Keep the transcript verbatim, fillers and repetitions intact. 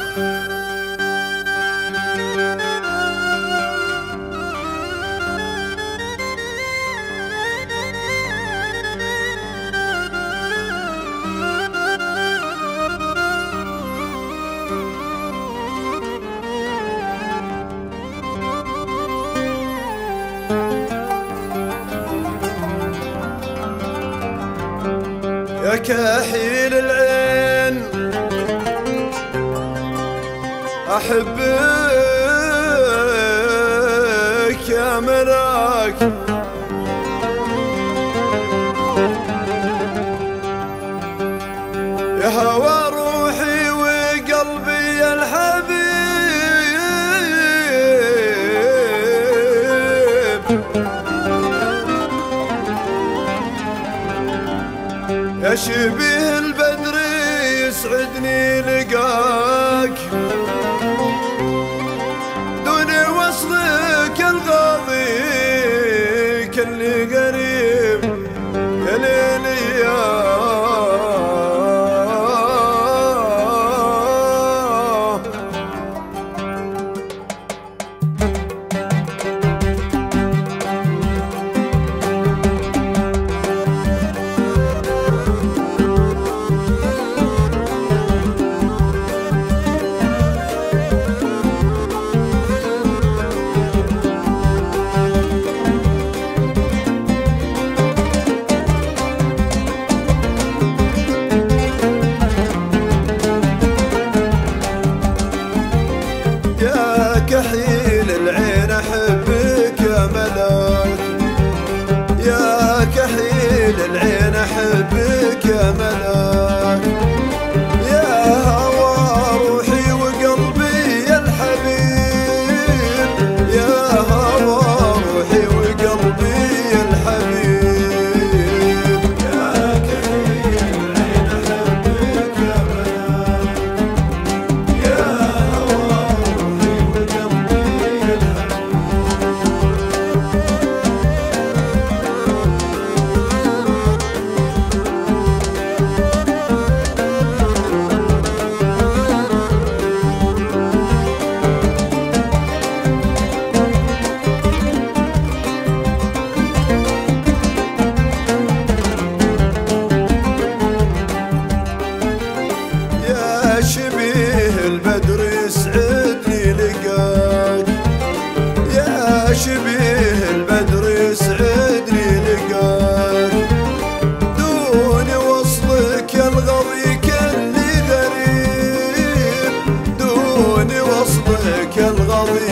يا كحيل العين أحبك يا ملاك، يا هوى روحي وقلبي يا الحبيب، يا شبيه البدر يسعدني لقاك، دون وصلك الغاضي كلي قريب يا ليلي يا كحيل العين أحبك يا ملاك، يا كحيل العين أحبك يا ملاك، يا هوى روحي وقلبي يا الحبيب، يا هوى روحي وقلبي يا الحبيب، يا كحيل العين أحبك يا ملاك، يا شبيه البدر يسعدني لقاك، يا شبيه البدر يسعدني لقاك، دون وصلك يا الغضي كلي غريب، دون وصلك يا الغضي